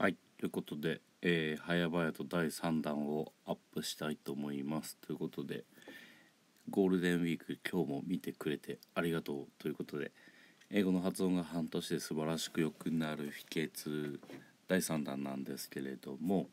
はい、ということで、早々と第3弾をアップしたいと思います。ということで、ゴールデンウィーク今日も見てくれてありがとうということで、英語の発音が半年で素晴らしく良くなる秘訣第3弾なんですけれども、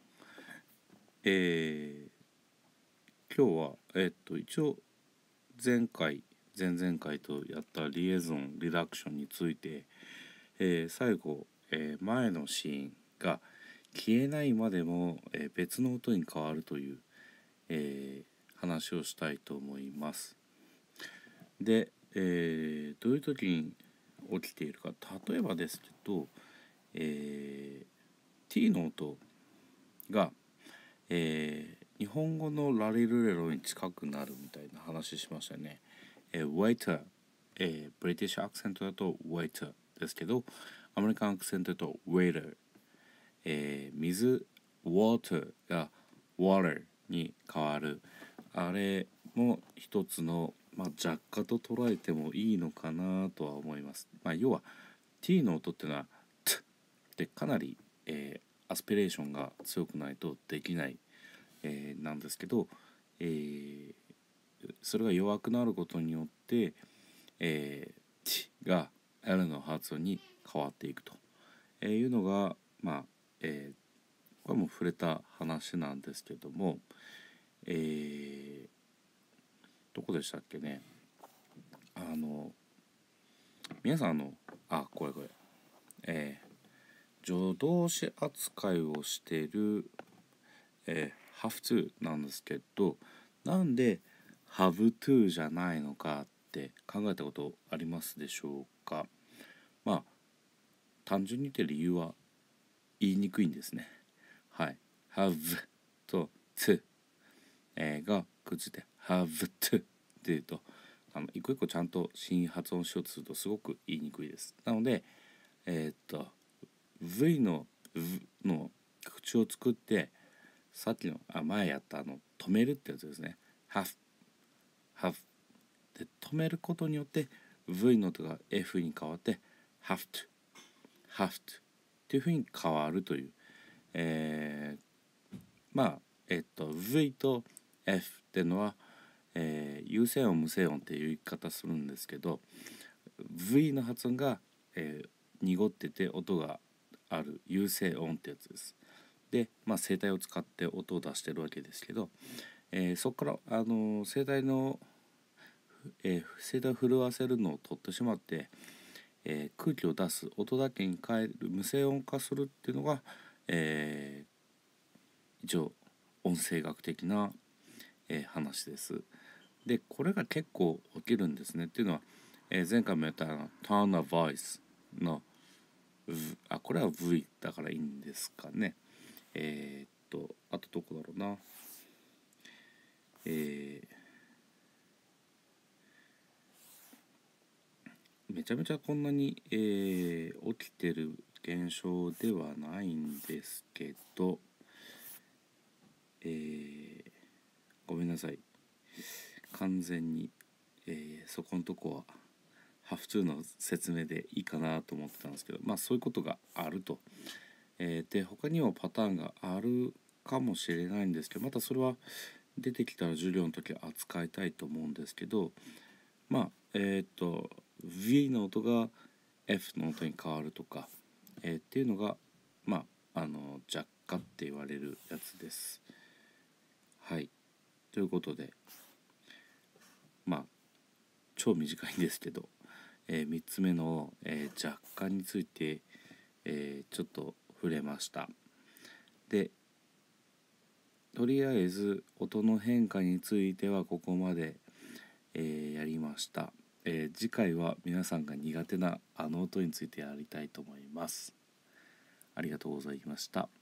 今日は、一応前回前々回とやったリエゾンリダクションについて、最後、前のシーンが消えないまでも、別の音に変わるという、話をしたいと思います。で、どういう時に起きているか、例えばですけど、T の音が、日本語のラリルレロに近くなるみたいな話しましたよね。waiter、ブリティッシュアクセントだと waiter ですけど、アメリカンアクセントだと waiter、水 water が water に変わる、あれも一つの、若干と捉えてもいいのかなとは思います。要は T の音っていうのは T ってかなり、アスピレーションが強くないとできない、なんですけど、それが弱くなることによって、T が L の発音に変わっていくと、いうのがこれも触れた話なんですけども、どこでしたっけね。皆さんこれ、助動詞扱いをしている、have to なんですけど、なんで have to じゃないのかって考えたことありますでしょうか。単純に言って理由は言いにくいんですね。はい、have と to、がくっついて have to っていうと、一個一個ちゃんと子音発音しようとするとすごく言いにくいです。なのでV の口を作って、さっきの前やった止めるってやつですね。have で止めることによって V の音が F に変わって have to っていうふうに変わるという、V と F っていうのは、有声音無声音っていう言い方するんですけど、 V の発音が、濁ってて音がある有声音ってやつです。で、声帯を使って音を出してるわけですけど、そこから声帯の、声帯を震わせるのを取ってしまって、空気を出す音だけに変える無声音化するっていうのが、一応音声学的な、話です。でこれが結構起きるんですね。っていうのは、前回もやったTone of Voice のこれは V だからいいんですかね。あとどこだろうな。めちゃめちゃこんなに、起きてる現象ではないんですけど、ごめんなさい。完全に、そこのとこはハフトゥーの説明でいいかなと思ってたんですけど、そういうことがあると。で他にもパターンがあるかもしれないんですけど、またそれは出てきたら授業の時扱いたいと思うんですけど、V の音が F の音に変わるとか、っていうのが若干って言われるやつです。はい、ということで超短いんですけど、3つ目の、若干について、ちょっと触れました。でとりあえず音の変化についてはここまで、やりました。次回は皆さんが苦手なあの音についてやりたいと思います。ありがとうございました。